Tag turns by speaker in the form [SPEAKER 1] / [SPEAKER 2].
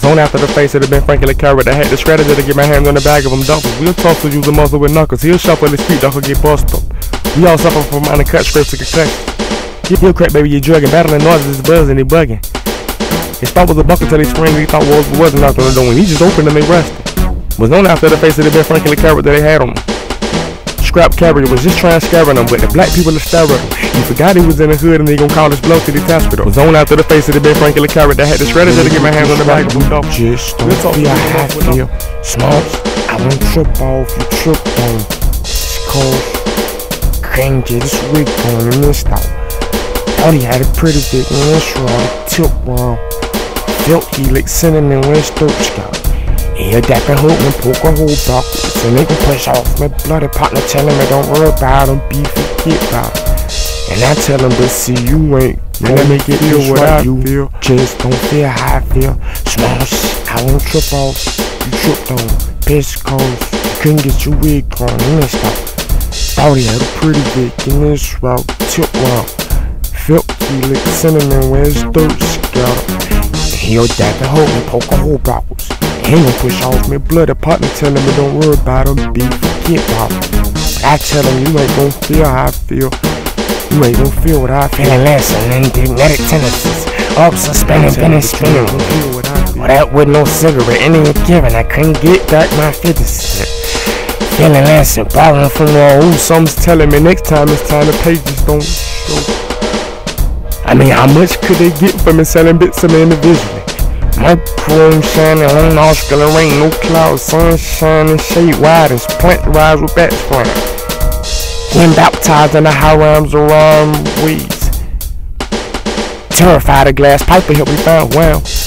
[SPEAKER 1] On after the face of the Ben Franklin carrot. I had the strategy to get my hands on the bag of them duffers. We'll toss to use a muscle with knuckles. He'll shuffle his feet, duck'll get bust up. We all suffer from undercut scrapes to concussion. He'll crack, baby, you're drugging. Battling noises, is buzzing, he bugging. His thought was a bucket till he sprang. He thought was, but wasn't knocked on the door. When he just opened and they rested. Was known after the face of the Ben Franklin carrot that they had on him. Scrap carrier was just trying to scare them, but the black people are staring him. He forgot he was in the hood and they gon' call his blow to the hospital. Was on after the face of the Ben Franklin carrot that had the strategy to get my hands on the bag of them dog.
[SPEAKER 2] Just don't feel how I feel. Smalls, I won't trip off, you trip on. It's cold. Can't get this wig on in this style. Thought he had a pretty big one, that's right. Tip wrong. Felt he licked cinnamon when his throat scout. He'll dap and hope and poke a hole backwards. And they can push off my bloody partner, telling me don't worry about him, beef forget about it. And I tell him, but see, you ain't gonna make it feel what I feel. Just don't feel how I feel. Smalls, I won't trip off, you tripped on. Piss calls, you couldn't get your wig on in this stop. Thought he had a pretty dick in this route, tip wrong. Felt he licked cinnamon when his throat scattered. He'll dap and hope and poke a hole backwards. He ain't gon' push off me bloody partner, telling me don't worry about him, beef forget about it. But I tell him you ain't gon' feel how I feel. You ain't gon' feel what I feel. Feeling less and magnetic tendencies. Up suspended, spinning. Well, that with no cigarette, and then giving, I couldn't get back my 50 cent. Feeling less and borrowing from the old. Some's telling me next time it's time the pages don't show. I mean, how much could they get from me selling bits of me individually? My chrome shining on Oscar and rain, no clouds, sun shining, shade wide, and plant rise with bats flying. Getting baptized in the high rhymes around weeds. Terrified of glass pipe to help me find wow.